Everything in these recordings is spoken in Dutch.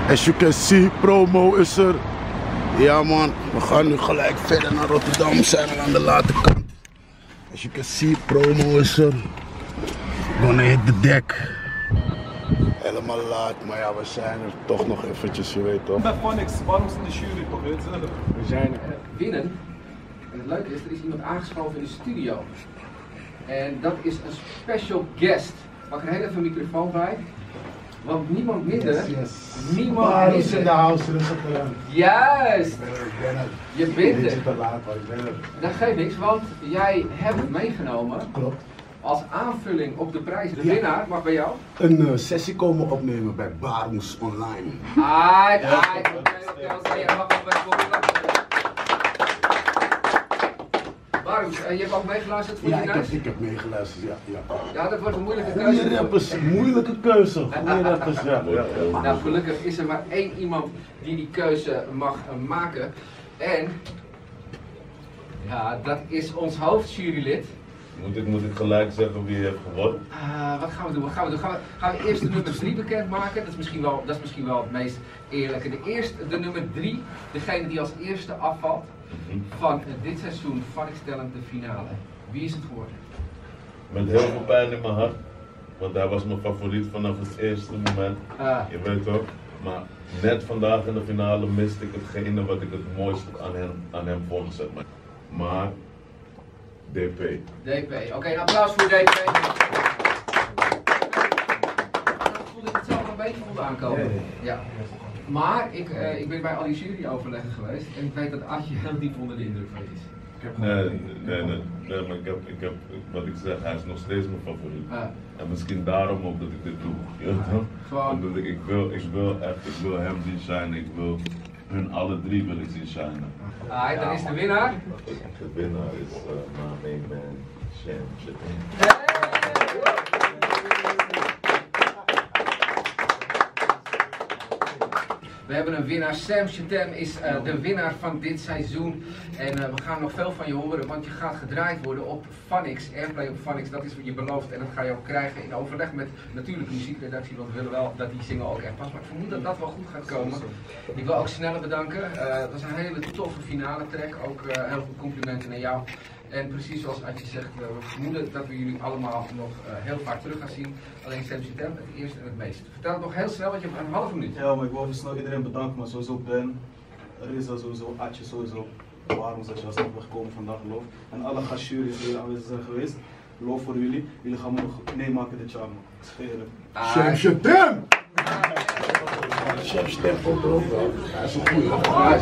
As you can see, promo is er. Ja man, we gaan nu gelijk verder naar Rotterdam. We zijn al aan de late kant. As you can see, promo is er. Gonna hit the deck. Helemaal laat, maar ja, we zijn er toch nog eventjes, je weet toch. Bij Phonics, waarom is in de jury toch? We zijn er. Binnen. En het leuke is, er is iemand aangeschoven in de studio. En dat is een special guest. Pak er heel even een microfoon bij. Want niemand minder. Niemand is in de house, rustig eraan. Juist! Je bent er. te laat, maar ik ben er. Dat geeft niks, want jij hebt het meegenomen. Klopt. Als aanvulling op de prijs. De winnaar mag bij jou. Een sessie komen opnemen bij Barums Online. Oké. Jij mag ook bij Barums, je hebt ook meegeluisterd voor die nuis? Ik heb meegeluisterd, ja. Ja, dat wordt een moeilijke Goeie keuze. rappers, moeilijke keuze. Goeie rappers, ja. Nou, gelukkig is er maar één iemand die die keuze mag maken. En ja, dat is ons hoofdjurylid. Moet ik gelijk zeggen wie je hebt gewonnen? Wat gaan we doen? Gaan we eerst de nummer 3 bekendmaken? Dat is misschien wel het meest eerlijke. De nummer 3, degene die als eerste afvalt van dit seizoen Phonics Talent de finale. Wie is het geworden? Met heel veel pijn in mijn hart. Want hij was mijn favoriet vanaf het eerste moment. Je weet toch? Maar net vandaag in de finale miste ik hetgene wat ik het mooiste aan hem vond, zeg maar. Maar DP. Oké, een applaus voor DP. Ik voelde het zelf een beetje voelde aankomen. Ja. Maar ik ben bij al die juryoverleggen geweest en ik weet dat Adje heel diep onder de indruk van is. Nee, maar ik heb, wat ik zeg, hij is nog steeds mijn favoriet. En misschien daarom ook dat ik dit doe. Ja, omdat ik wil hem zien shinen, ik wil hun alle drie wil ik zien shinen. Dan is de winnaar. De winnaar is my main man, Sham. We hebben een winnaar. Sam Shatem is de winnaar van dit seizoen. En we gaan nog veel van je horen, want je gaat gedraaid worden op Phonics, Airplay op Phonics. Dat is wat je belooft en dat ga je ook krijgen in overleg met natuurlijk de muziekredactie, want we willen wel dat die single ook echt past. Maar ik vermoed dat dat wel goed gaat komen. Ik wil ook Snelle bedanken. Het was een hele toffe finale track. Ook heel veel complimenten naar jou. En precies zoals Adje zegt, we vermoeden dat we jullie allemaal nog heel vaak terug gaan zien. Alleen Sam Shatem het eerste en het meest. Vertel het nog heel snel, want je hebt een halve minuut. Ja, maar ik wil even snel iedereen bedanken, maar sowieso Ben, Reza sowieso, Adje sowieso. Waarom dat je alsnog gekomen vandaag, loof. En alle gastjuries die aanwezig zijn geweest, loof voor jullie. Jullie gaan me nog meemaken dit jaar, man. Scheren. Sam Shatem! Sam Shatem komt erop wel. Hij is een goeie.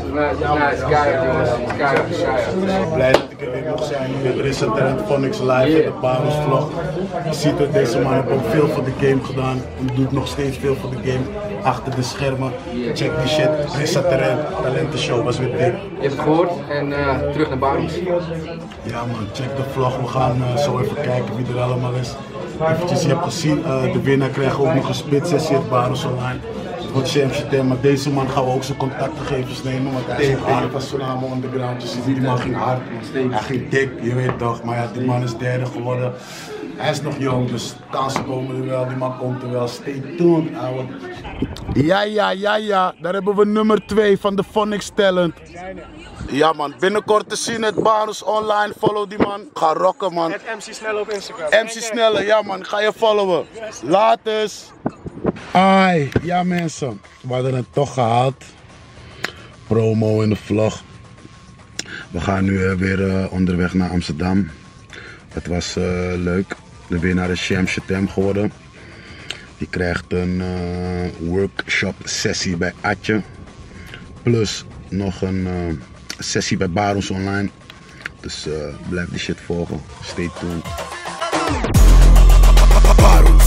Ik ben blij dat ik er weer mag zijn met Reza Talent Phonics live en de Barums vlog. Je ziet dat deze man heeft ook veel voor de game gedaan. En doet nog steeds veel voor de game. Achter de schermen. Check die shit. Reza Talent Show was weer dik. Je hebt het gehoord en terug naar Barums. Ja man, check de vlog. We gaan zo even kijken wie er allemaal is. Eventjes, je hebt gezien, de winnaar krijgt ook nog een spitsessie op Barums Online. Het wordt Sam Shatem, maar deze man gaan we ook zijn contactgegevens nemen. Want hij is hard, was Tsunami Underground. Je ziet, die man ging hard. Hij ging dik, je weet toch. Maar ja, die man is derde geworden. Hij is nog jong, dus kansen komen er wel. Die man komt er wel. Stay tuned, ouwe. Ja. Daar hebben we nummer 2 van de Phonics Talent. Ja man, binnenkort te zien het Barums Online. Follow die man. Ga rocken man. Het MC Snelle op Instagram. MC Snelle, ja man, ga je followen. Laters. Ai, ja mensen, we hadden het toch gehaald. Promo in de vlog. We gaan nu weer onderweg naar Amsterdam. Het was leuk. De winnaar is Sam Shatem geworden. Die krijgt een workshop sessie bij Adje. Plus nog een sessie bij Barums Online. Dus blijf die shit volgen. Stay tuned. Barums.